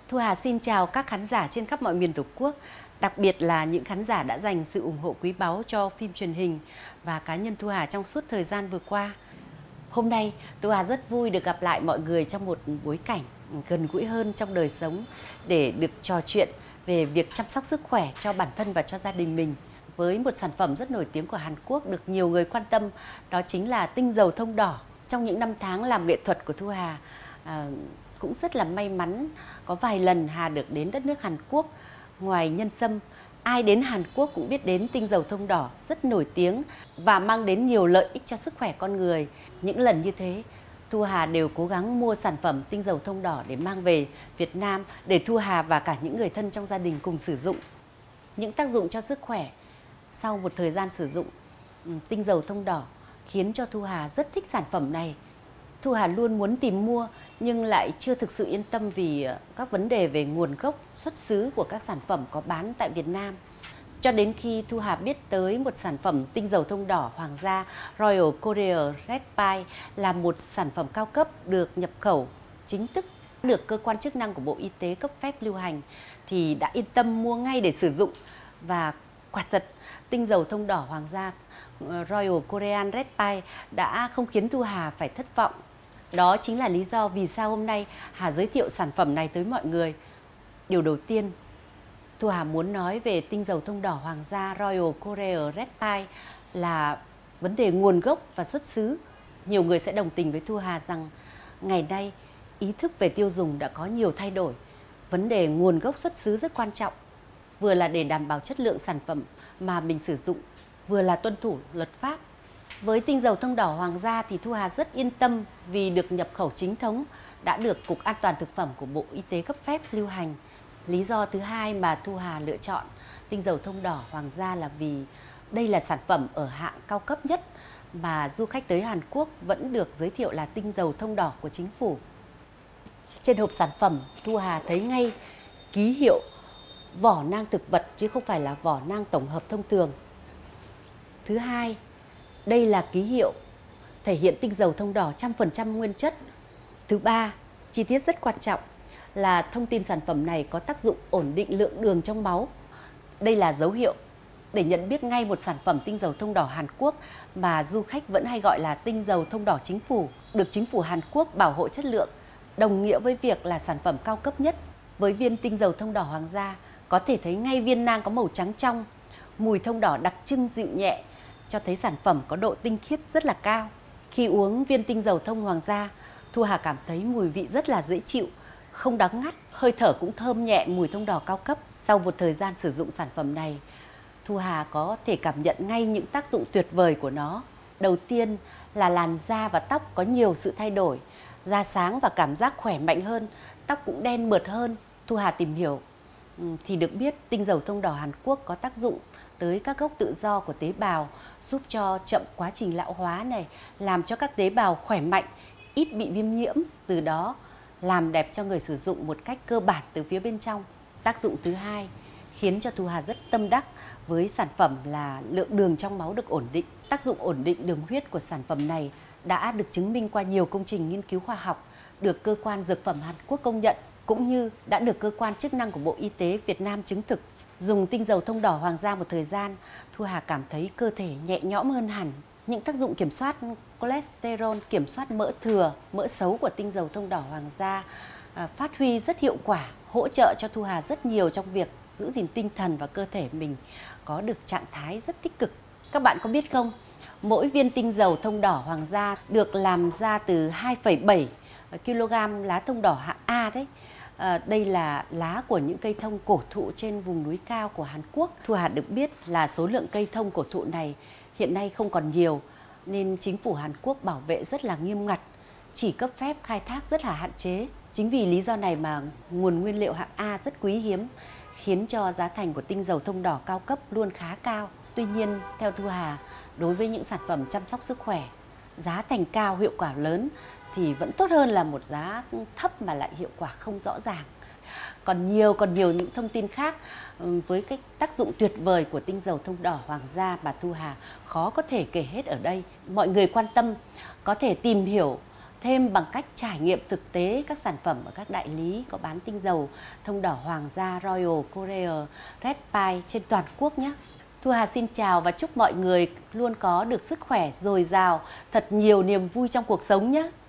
Thu Hà xin chào các khán giả trên khắp mọi miền Tổ quốc, đặc biệt là những khán giả đã dành sự ủng hộ quý báu cho phim truyền hình và cá nhân Thu Hà trong suốt thời gian vừa qua. Hôm nay, Thu Hà rất vui được gặp lại mọi người trong một bối cảnh gần gũi hơn trong đời sống để được trò chuyện về việc chăm sóc sức khỏe cho bản thân và cho gia đình mình. Với một sản phẩm rất nổi tiếng của Hàn Quốc được nhiều người quan tâm, đó chính là tinh dầu thông đỏ. Trong những năm tháng làm nghệ thuật của Thu Hà, cũng rất là may mắn có vài lần Hà được đến đất nước Hàn Quốc. Ngoài nhân sâm, ai đến Hàn Quốc cũng biết đến tinh dầu thông đỏ rất nổi tiếng và mang đến nhiều lợi ích cho sức khỏe con người. Những lần như thế, Thu Hà đều cố gắng mua sản phẩm tinh dầu thông đỏ để mang về Việt Nam để Thu Hà và cả những người thân trong gia đình cùng sử dụng. Những tác dụng cho sức khỏe sau một thời gian sử dụng tinh dầu thông đỏ khiến cho Thu Hà rất thích sản phẩm này. Thu Hà luôn muốn tìm mua nhưng lại chưa thực sự yên tâm vì các vấn đề về nguồn gốc, xuất xứ của các sản phẩm có bán tại Việt Nam. Cho đến khi Thu Hà biết tới một sản phẩm tinh dầu thông đỏ hoàng gia Royal Korea Red Pie là một sản phẩm cao cấp được nhập khẩu chính thức, được cơ quan chức năng của Bộ Y tế cấp phép lưu hành thì đã yên tâm mua ngay để sử dụng. Và quả thật, tinh dầu thông đỏ hoàng gia Royal Korean Red Pie đã không khiến Thu Hà phải thất vọng. Đó chính là lý do vì sao hôm nay Hà giới thiệu sản phẩm này tới mọi người. Điều đầu tiên, Thu Hà muốn nói về tinh dầu thông đỏ hoàng gia Royal Korea Red Pie là vấn đề nguồn gốc và xuất xứ. Nhiều người sẽ đồng tình với Thu Hà rằng ngày nay ý thức về tiêu dùng đã có nhiều thay đổi. Vấn đề nguồn gốc xuất xứ rất quan trọng, vừa là để đảm bảo chất lượng sản phẩm mà mình sử dụng, vừa là tuân thủ luật pháp. Với tinh dầu thông đỏ hoàng gia thì Thu Hà rất yên tâm vì được nhập khẩu chính thống, đã được Cục An toàn Thực phẩm của Bộ Y tế cấp phép lưu hành. Lý do thứ hai mà Thu Hà lựa chọn tinh dầu thông đỏ hoàng gia là vì đây là sản phẩm ở hạng cao cấp nhất mà du khách tới Hàn Quốc vẫn được giới thiệu là tinh dầu thông đỏ của chính phủ. Trên hộp sản phẩm, Thu Hà thấy ngay ký hiệu vỏ nang thực vật chứ không phải là vỏ nang tổng hợp thông thường. Thứ hai, đây là ký hiệu thể hiện tinh dầu thông đỏ 100% nguyên chất. Thứ ba, chi tiết rất quan trọng là thông tin sản phẩm này có tác dụng ổn định lượng đường trong máu. Đây là dấu hiệu để nhận biết ngay một sản phẩm tinh dầu thông đỏ Hàn Quốc mà du khách vẫn hay gọi là tinh dầu thông đỏ chính phủ, được chính phủ Hàn Quốc bảo hộ chất lượng, đồng nghĩa với việc là sản phẩm cao cấp nhất. Với viên tinh dầu thông đỏ hoàng gia, có thể thấy ngay viên nang có màu trắng trong, mùi thông đỏ đặc trưng dịu nhẹ, cho thấy sản phẩm có độ tinh khiết rất là cao. Khi uống viên tinh dầu thông hoàng gia, Thu Hà cảm thấy mùi vị rất là dễ chịu, không đắng ngắt, hơi thở cũng thơm nhẹ mùi thông đỏ cao cấp. Sau một thời gian sử dụng sản phẩm này, Thu Hà có thể cảm nhận ngay những tác dụng tuyệt vời của nó. Đầu tiên là làn da và tóc có nhiều sự thay đổi, da sáng và cảm giác khỏe mạnh hơn, tóc cũng đen mượt hơn. Thu Hà tìm hiểu thì được biết tinh dầu thông đỏ Hàn Quốc có tác dụng tới các gốc tự do của tế bào, giúp cho chậm quá trình lão hóa này, làm cho các tế bào khỏe mạnh, ít bị viêm nhiễm, từ đó làm đẹp cho người sử dụng một cách cơ bản từ phía bên trong. Tác dụng thứ hai khiến cho Thu Hà rất tâm đắc với sản phẩm là lượng đường trong máu được ổn định. Tác dụng ổn định đường huyết của sản phẩm này đã được chứng minh qua nhiều công trình nghiên cứu khoa học, được cơ quan dược phẩm Hàn Quốc công nhận, cũng như đã được cơ quan chức năng của Bộ Y tế Việt Nam chứng thực. Dùng tinh dầu thông đỏ hoàng gia một thời gian, Thu Hà cảm thấy cơ thể nhẹ nhõm hơn hẳn. Những tác dụng kiểm soát cholesterol, kiểm soát mỡ thừa, mỡ xấu của tinh dầu thông đỏ hoàng gia phát huy rất hiệu quả, hỗ trợ cho Thu Hà rất nhiều trong việc giữ gìn tinh thần và cơ thể mình có được trạng thái rất tích cực. Các bạn có biết không, mỗi viên tinh dầu thông đỏ hoàng gia được làm ra từ 2,7 kg lá thông đỏ hạng A đấy. Đây là lá của những cây thông cổ thụ trên vùng núi cao của Hàn Quốc. Thu Hà được biết là số lượng cây thông cổ thụ này hiện nay không còn nhiều, nên chính phủ Hàn Quốc bảo vệ rất là nghiêm ngặt, chỉ cấp phép khai thác rất là hạn chế. Chính vì lý do này mà nguồn nguyên liệu hạng A rất quý hiếm, khiến cho giá thành của tinh dầu thông đỏ cao cấp luôn khá cao. Tuy nhiên, theo Thu Hà, đối với những sản phẩm chăm sóc sức khỏe, giá thành cao, hiệu quả lớn thì vẫn tốt hơn là một giá thấp mà lại hiệu quả không rõ ràng. Còn nhiều những thông tin khác với cái tác dụng tuyệt vời của tinh dầu thông đỏ hoàng gia mà Thu Hà khó có thể kể hết ở đây. Mọi người quan tâm có thể tìm hiểu thêm bằng cách trải nghiệm thực tế các sản phẩm ở các đại lý có bán tinh dầu thông đỏ hoàng gia Royal Courier Red Pie trên toàn quốc nhé. Thu Hà xin chào và chúc mọi người luôn có được sức khỏe dồi dào, thật nhiều niềm vui trong cuộc sống nhé.